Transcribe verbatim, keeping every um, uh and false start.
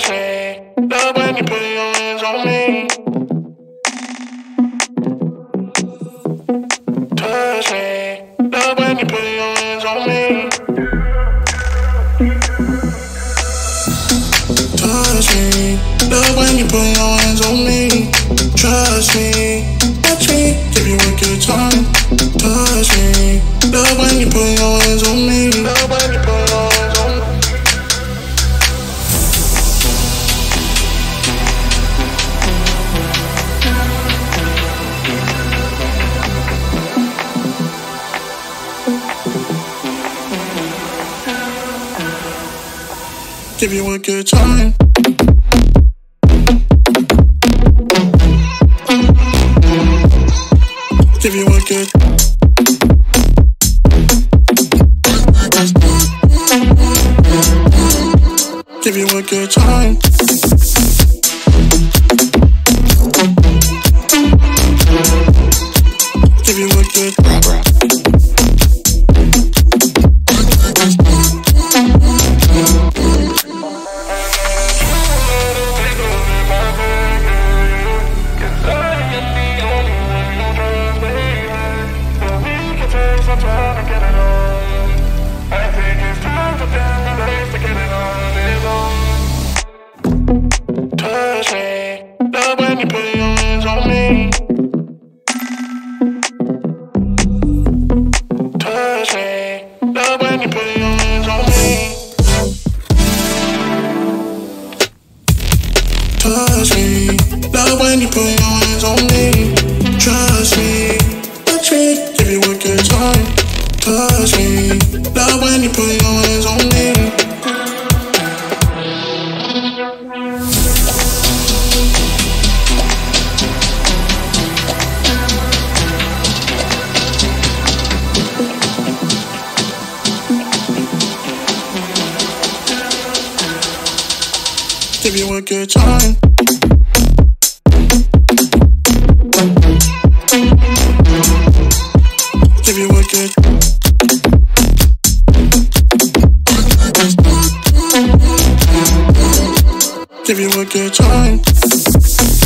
Touch me, love when you put your hands on me. Touch me, love when you put your hands on me. Touch me, love when you put your hands on me. Trust me, watch me, give you a good time. Touch me, love when you put your hands on me. Love when you put your hands on me. Give you a good time. Give you a good. Give you a good time. Give you a good. Touch me, love when you put your hands on me. Touch me, love when you put your hands on me. Touch me, love when you put your hands on me. Trust me, touch me, give you a good time. Touch me, love when you put your hands on me. Give you a good time. Give you a good. Give you a good time.